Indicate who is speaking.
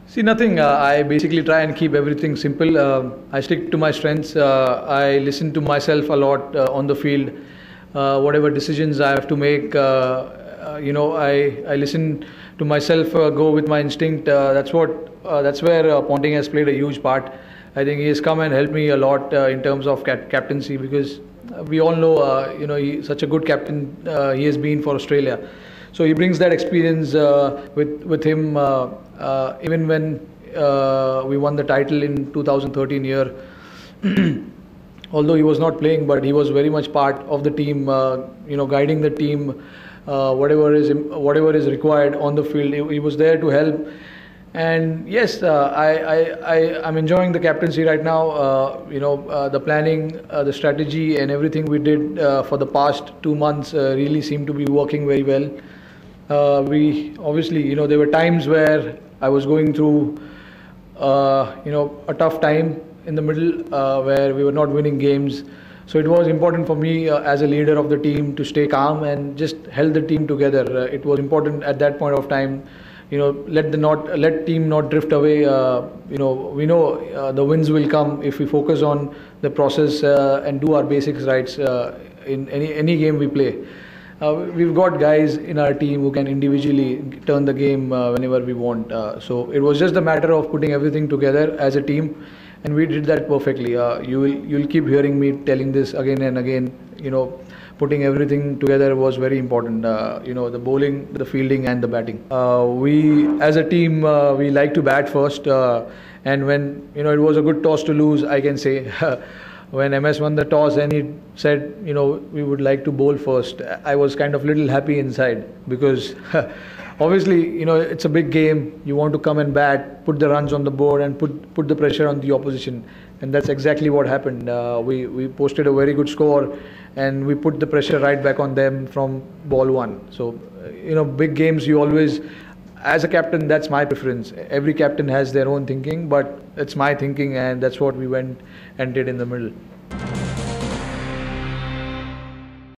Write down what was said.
Speaker 1: See, nothing. I basically try and keep everything simple. I stick to my strengths. I listen to myself a lot on the field. Whatever decisions I have to make, I listen to myself. Go with my instinct. That's where Ponting has played a huge part. I think he has come and helped me a lot in terms of captaincy because we all know, such a good captain he has been for Australia. So he brings that experience with him. Even when we won the title in 2013 year, although he was not playing, but he was very much part of the team. Guiding the team, whatever is required on the field. He was there to help. And yes, I'm enjoying the captaincy right now. The planning, the strategy, and everything we did for the past 2 months really seemed to be working very well. We obviously, there were times where I was going through, a tough time in the middle where we were not winning games. So it was important for me as a leader of the team to stay calm and just held the team together. It was important at that point of time. Let team not drift away. We know the wins will come if we focus on the process and do our basics right in any game we play. We've got guys in our team who can individually turn the game whenever we want. So it was just a matter of putting everything together as a team, and we did that perfectly. You'll keep hearing me telling this again and again. Putting everything together was very important. The bowling, the fielding, and the batting. We, as a team, we like to bat first, and when it was a good toss to lose, I can say. When MS won the toss and he said, we would like to bowl first, I was kind of little happy inside because obviously, it's a big game. You want to come and bat, put the runs on the board and put the pressure on the opposition. And that's exactly what happened. We posted a very good score and we put the pressure right back on them from ball one. So, big games you always... As a captain, that's my preference. Every captain has their own thinking, but it's my thinking, and that's what we went and did in the middle.